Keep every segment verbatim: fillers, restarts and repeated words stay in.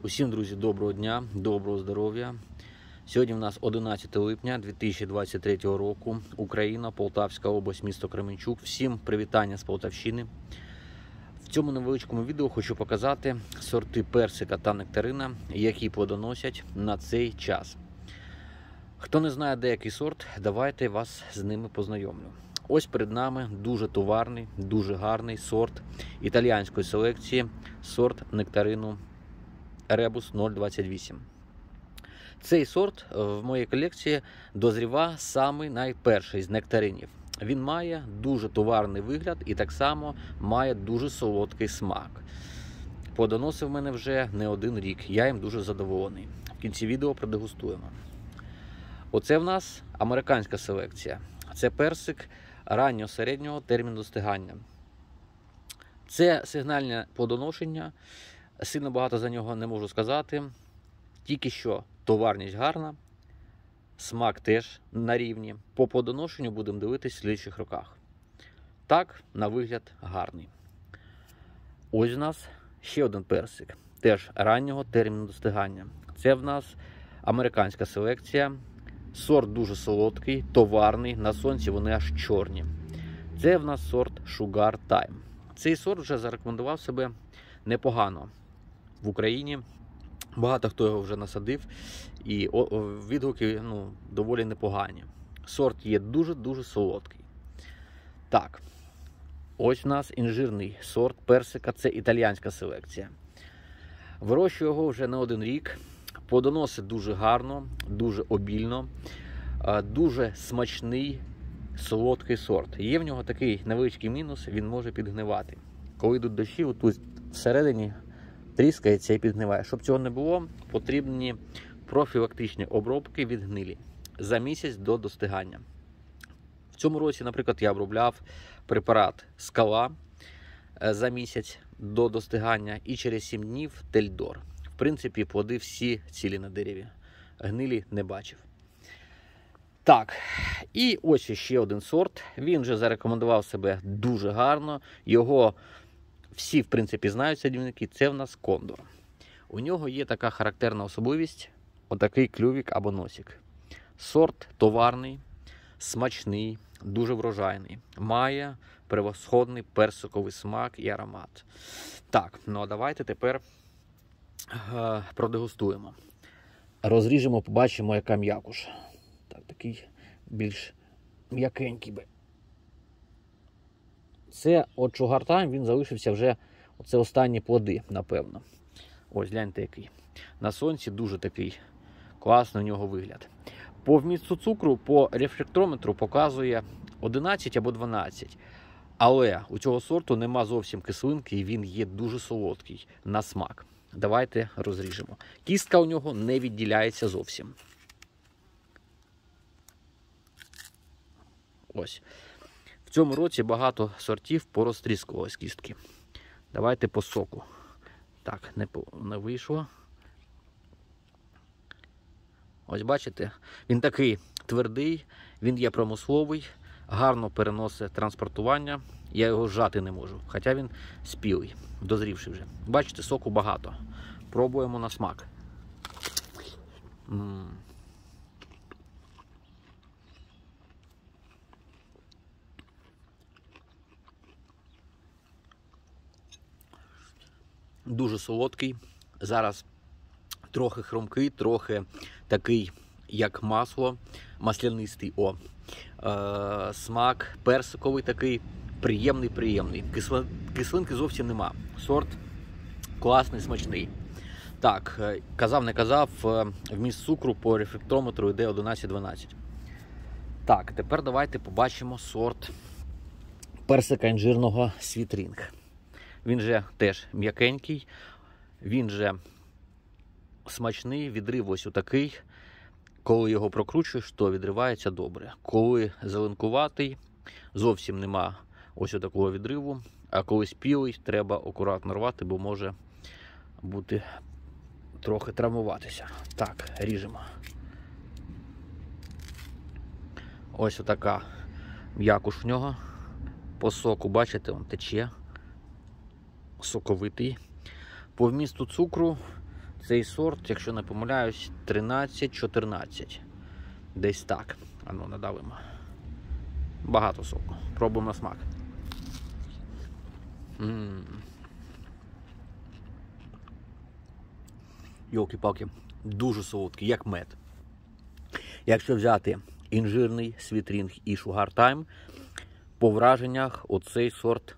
Усім, друзі, доброго дня, доброго здоров'я. Сьогодні у нас одинадцяте липня дві тисячі двадцять третього року. Україна, Полтавська область, місто Кременчук. Всім привітання з Полтавщини. В цьому невеличкому відео хочу показати сорти персика та нектарина, які плодоносять на цей час. Хто не знає деякий сорт, давайте вас з ними познайомлю. Ось перед нами дуже товарний, дуже гарний сорт італійської селекції, сорт нектарину Ребус нуль двадцять вісім. Цей сорт в моїй колекції дозріва самий найперший з нектаринів. Він має дуже товарний вигляд і так само має дуже солодкий смак. Плодоносив в мене вже не один рік, я їм дуже задоволений. В кінці відео продегустуємо. Оце в нас американська селекція. Це персик ранньо-середнього терміну достигання. Це сигнальне плодоношення. Сильно багато за нього не можу сказати. Тільки що товарність гарна, смак теж на рівні. По плодоношенню будемо дивитись в слідчих роках. Так, на вигляд гарний. Ось у нас ще один персик. Теж раннього терміну достигання. Це в нас американська селекція. Сорт дуже солодкий, товарний, на сонці вони аж чорні. Це в нас сорт Sugar Time. Цей сорт вже зарекомендував себе непогано в Україні. Багато хто його вже насадив, і відгуки ну, доволі непогані. Сорт є дуже-дуже солодкий. Так, ось у нас інжирний сорт персика, це італійська селекція. Вирощую його вже не один рік. Плодоносить дуже гарно, дуже обільно, дуже смачний, солодкий сорт. Є в нього такий невеличкий мінус, він може підгнивати. Коли йдуть дощі, тут всередині тріскається і підгниває. Щоб цього не було, потрібні профілактичні обробки від гнилі за місяць до достигання. В цьому році, наприклад, я обробляв препарат Скала за місяць до достигання і через сім днів Тельдор. В принципі, плоди всі цілі на дереві. Гнилі не бачив. Так, і ось ще один сорт. Він вже зарекомендував себе дуже гарно. Його всі, в принципі, знають садівники. Це в нас кондор. У нього є така характерна особливість. Отакий клювік або носик. Сорт товарний, смачний, дуже врожайний. Має превосходний персиковий смак і аромат. Так, ну а давайте тепер е, продегустуємо. Розріжемо, побачимо, яка м'якуш. Так, такий більш м'якенький би. Це от Sugar Time, він залишився вже, оце останні плоди, напевно. Ось, гляньте який. На сонці дуже такий класний у нього вигляд. По вмісту цукру, по рефлектрометру показує одинадцять або дванадцять. Але у цього сорту нема зовсім кислинки і він є дуже солодкий на смак. Давайте розріжемо. Кістка у нього не відділяється зовсім. Ось. В цьому році багато сортів порозтріскувалось кістки. Давайте по соку. Так, не, не вийшло. Ось бачите, він такий твердий, він є промисловий, гарно переносить транспортування. Я його зжати не можу, хоча він спілий, дозрівший вже. Бачите, соку багато. Пробуємо на смак. М-м. Дуже солодкий, зараз трохи хрумкий, трохи такий, як масло, маслянистий. О. Е, смак персиковий такий, приємний-приємний. Кисли, кислинки зовсім нема. Сорт класний, смачний. Так, казав, не казав, вміст цукру по рефлектрометру йде одинадцять дванадцять. Так, тепер давайте побачимо сорт персика інжирного Sweet Ring. Він же теж м'якенький, він же смачний, відрив ось отакий. Коли його прокручуєш, то відривається добре. Коли зеленкуватий, зовсім нема ось такого відриву. А коли спілий, треба акуратно рвати, бо може бути трохи травмуватися. Так, ріжемо. Ось отака м'якуш в нього. По соку, бачите, він тече. Соковитий. По вмісту цукру Цей сорт, якщо не помиляюсь, тринадцять чотирнадцять. Десь так. Ану, надавимо. Багато соку. Пробуємо на смак. Ммм. Йолки-палки, дуже солодкий, як мед. Якщо взяти інжирний світрінг і Sugar Time, по враженнях оцей сорт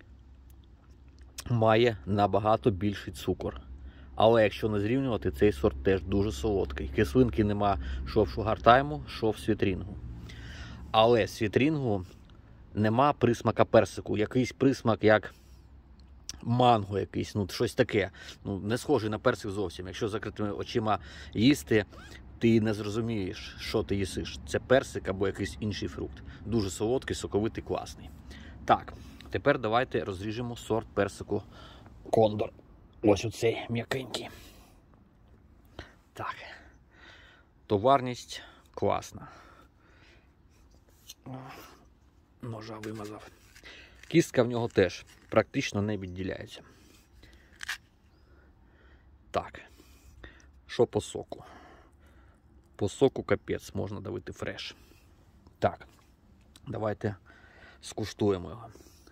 має набагато більший цукор. Але якщо не зрівнювати, цей сорт теж дуже солодкий. Кислинки нема що в Sugar Time, що в світрінгу. Але в світрінгу нема присмака персику. Якийсь присмак, як манго якийсь, ну щось таке. Ну, не схожий на персик зовсім. Якщо закритими очима їсти, ти не зрозумієш, що ти їсиш. Це персик або якийсь інший фрукт. Дуже солодкий, соковитий, класний. Так, тепер давайте розріжемо сорт персику Кондор. Ось оцей м'якенький. Так. Товарність класна. Ножа вимазав. Кістка в нього теж практично не відділяється. Так. Що по соку? По соку капець, можна давити фреш. Так. Давайте скуштуємо його.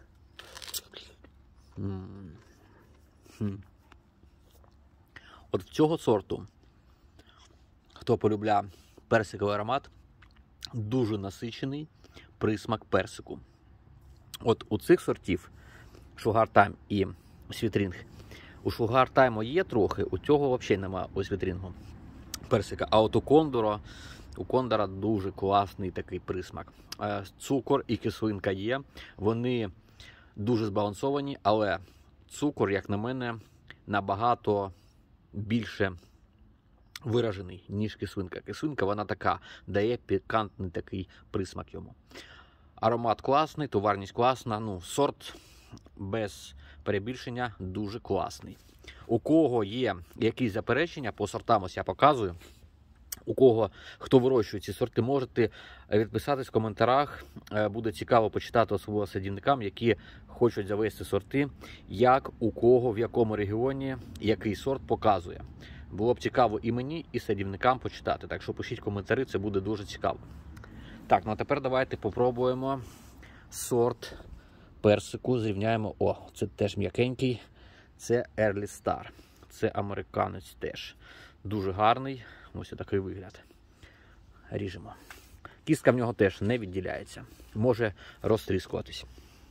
М-м. Хм. От в цього сорту, хто полюбляє персиковий аромат, дуже насичений присмак персику. От у цих сортів, Sugar Time і світрінг, у Sugar Time є трохи, у цього взагалі немає у світрінгу персика. А от у Кондора, у Кондора дуже класний такий присмак. Цукор і кислинка є, вони дуже збалансовані, але цукор, як на мене, набагато більше виражений, ніж кислинка. Кислинка, вона така, дає пікантний такий присмак йому. Аромат класний, товарність класна, ну, сорт без перебільшення дуже класний. У кого є якісь заперечення, по сортам ось я показую. У кого, хто вирощує ці сорти, можете відписатись в коментарях. Буде цікаво почитати особливо садівникам, які хочуть завести сорти, як, у кого, в якому регіоні, який сорт показує. Було б цікаво і мені, і садівникам почитати. Так що пишіть коментарі, це буде дуже цікаво. Так, ну а тепер давайте попробуємо сорт персику, зрівняємо. О, це теж м'якенький. Це Early Star. Це американець теж. Дуже гарний. Ось такий вигляд. Ріжемо. Кістка в нього теж не відділяється. Може розтріскуватись.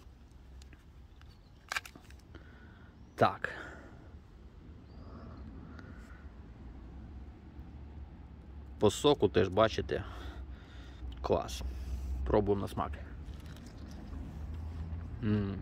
Так. По соку теж бачите. Клас. Пробуємо на смак. М-м.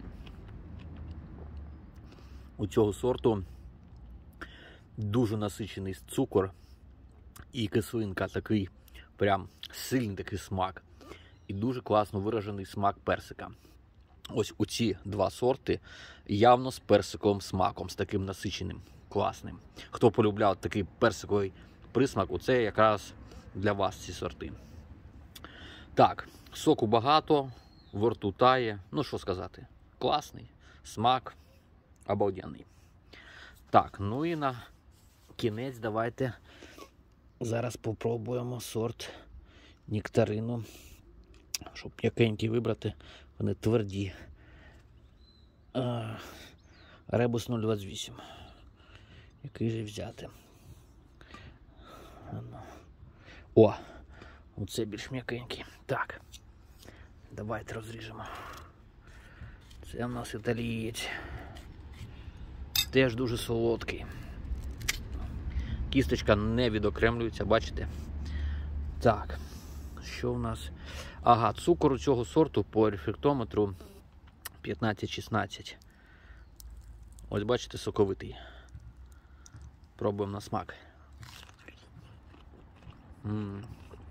У цього сорту дуже насичений цукор і кислинка, такий прям сильний такий смак. І дуже класно виражений смак персика. Ось у ці два сорти явно з персиковим смаком, з таким насиченим, класним. Хто полюбляв такий персиковий присмак, оце якраз для вас ці сорти. Так, соку багато, во рту тає, ну що сказати, класний, смак обалденний. Так, ну і на кінець давайте зараз попробуємо сорт нектарину, щоб м'якенькі вибрати, вони тверді. Ребус нуль двадцять вісім. Який же взяти? О, оце більш м'якенький. Так, давайте розріжемо. Це в нас італієць. Теж дуже солодкий. Кісточка не відокремлюється, бачите? Так, що в нас? Ага, цукор у цього сорту по рефрактометру п'ятнадцять шістнадцять. Ось бачите, соковитий. Пробуємо на смак. М-м.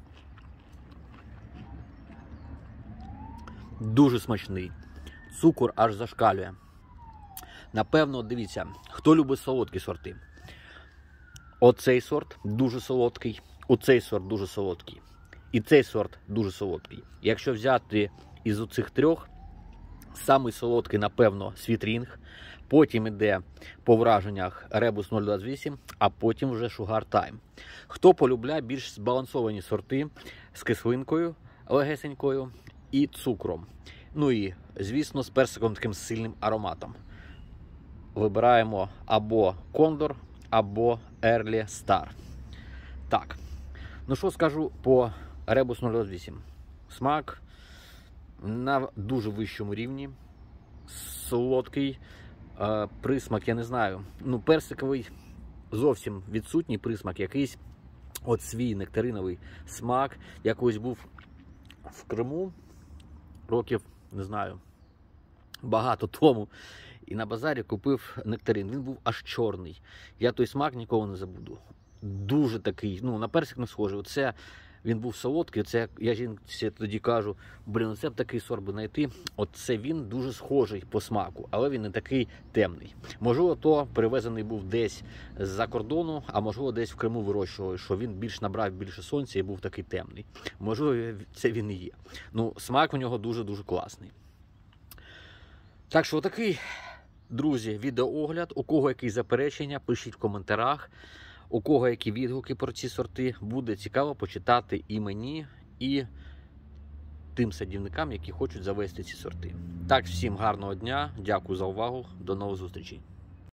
Дуже смачний. Цукор аж зашкалює. Напевно, дивіться, хто любить солодкі сорти. Оцей сорт дуже солодкий, оцей сорт дуже солодкий. І цей сорт дуже солодкий. Якщо взяти із оцих трьох, самий солодкий, напевно, світрінг. Потім іде по враженнях Ребус нуль двадцять вісім, а потім вже Sugar Time. Хто полюбляє більш збалансовані сорти з кислинкою легесенькою і цукром. Ну і, звісно, з персиком таким сильним ароматом. Вибираємо або Кондор, або Early Star. Так, ну що скажу по Ребус нуль двадцять вісім. Смак на дуже вищому рівні, солодкий, е, присмак, я не знаю, ну персиковий зовсім відсутній присмак, якийсь от свій нектариновий смак. Я колись був в Криму років, не знаю, багато тому, і на базарі купив нектарин. Він був аж чорний. Я той смак ніколи не забуду. Дуже такий, ну, на персик не схожий. Оце він був солодкий. Це, я жінці тоді кажу, блін, це б такий сорт би знайти. Оце він дуже схожий по смаку, але він не такий темний. Можливо, то привезений був десь з-за кордону, а можливо, десь в Криму вирощували, що він більш набрав більше сонця і був такий темний. Можливо, це він і є. Ну, смак у нього дуже-дуже класний. Так що, такий, друзі, відеоогляд. У кого які заперечення, пишіть в коментарях. У кого які відгуки про ці сорти, буде цікаво почитати і мені, і тим садівникам, які хочуть завести ці сорти. Так, всім гарного дня, дякую за увагу, до нових зустрічей.